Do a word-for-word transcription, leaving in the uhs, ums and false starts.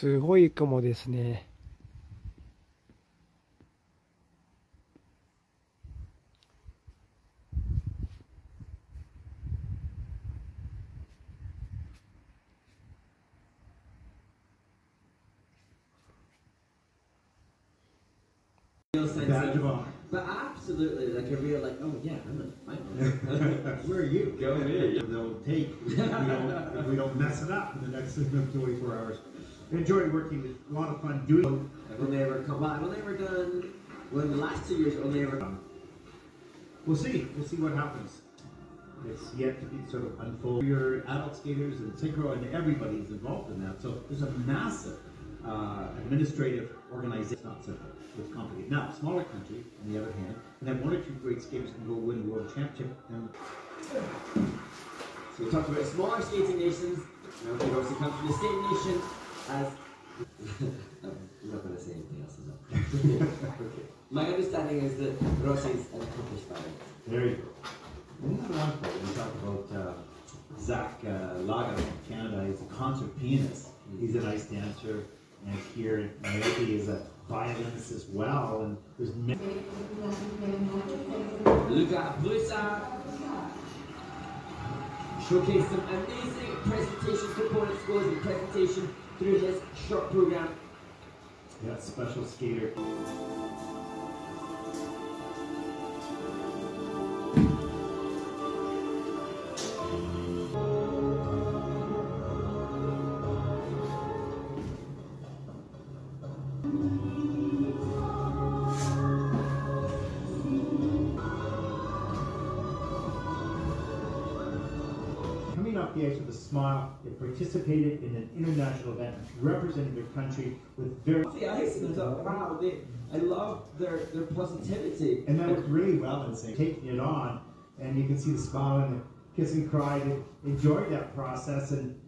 すごい雲ですね。 But absolutely, like a real, like, oh yeah, I'm in the final. Where are you? Go me. They'll take if we don't, if we don't mess it up in the next twenty-four hours. Enjoy working. A lot of fun doing. I've only ever come. Well, I've only ever done. Well, in the last two years, I've only ever. We'll see. We'll see what happens. It's yet to be sort of unfold. Your adult skaters and synchro and everybody's involved in that. So there's a massive uh, administrative organization. It's not simple. It's complicated. Now, smaller country, on the other hand, and then one or two great skaters can go win a world championship. And so we talked about smaller skating nations. Now, we obviously come from the same nation as. I'm not going to say anything else. Okay. My understanding is that Rossi is an accomplished fighter. There you go. Another one for we talk about uh, Zach uh, Laga from Canada. He's a concert pianist. He's an ice dancer, and here Naoki is a violinist as well. And there's many. Luca Blusa showcased some amazing presentation component scores and presentation through his short program. Yeah, special skater. Coming off the ice with a smile, they participated in an international event representing their country with very... The ice and I thought, wow, they, I love their, their positivity. And that worked really well in saying, taking it on, and you can see the smile and the kiss and cry. They enjoyed that process, and